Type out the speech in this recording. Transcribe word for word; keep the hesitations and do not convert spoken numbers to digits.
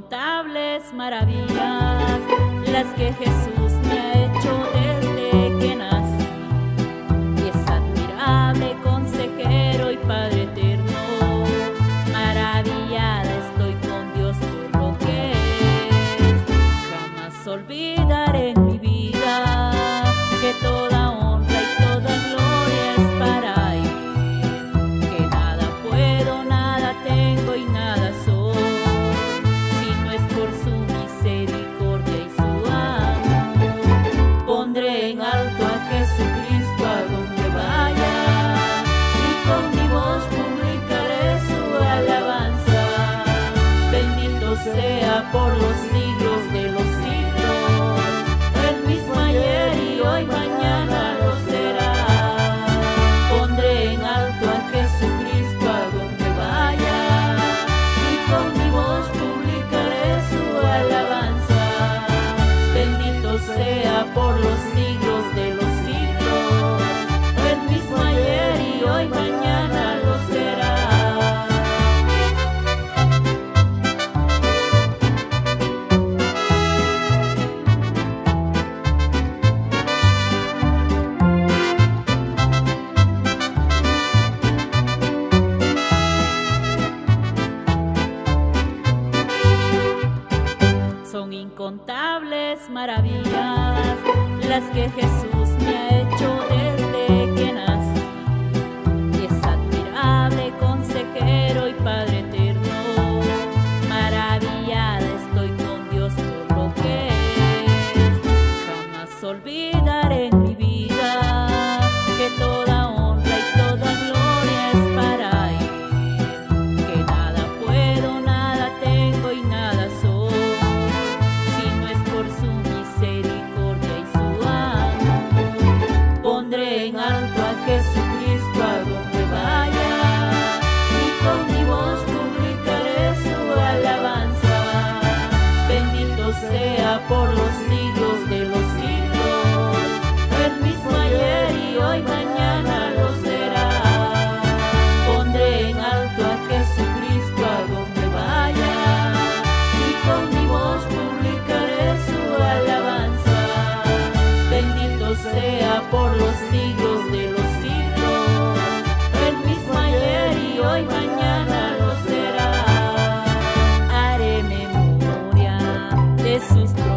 incontables maravillas las que Jesús me ha hecho desde que nací. Y es admirable consejero y Padre eterno. Maravillada estoy con Dios por lo que es. Jamás olvidaré en mi vida que toda honra y toda gloria es para Él. Que nada puedo, nada tengo y nada soy, si no es por su misericordia y su amor. Pondré en alto a Jesucristo a donde vaya, y con mi voz publicaré su alabanza. Bendito sea por los siglos de los siglos, el mismo ayer y hoy, mañana lo será. Pondré en alto a Jesucristo a donde vaya, y con mi voz publicaré su alabanza. Bendito sea por los siglos de los siglos, el mismo ayer y hoy, mañana lo será. Son incontables maravillas las que Jesús me ha hecho desde que nací. Y es admirable consejero y Padre eterno. Maravillada estoy con Dios por lo que es. Jamás olvidaré en mi vida que toda honra y toda gloria es para Él. Que nada puedo, nada tengo y nada soy, por su misericordia y su amor. Pondré en alto a Jesucristo a donde vaya, y con mi voz publicaré su alabanza. Bendito sea por los siglos de los siglos, el mismo ayer y hoy, mañana lo será. Pondré en alto a Jesucristo a donde vaya, y con mi voz publicaré su alabanza. Bendito sea por los siglos de los siglos, el mismo ayer y hoy, mañana lo será. Haré memoria de sus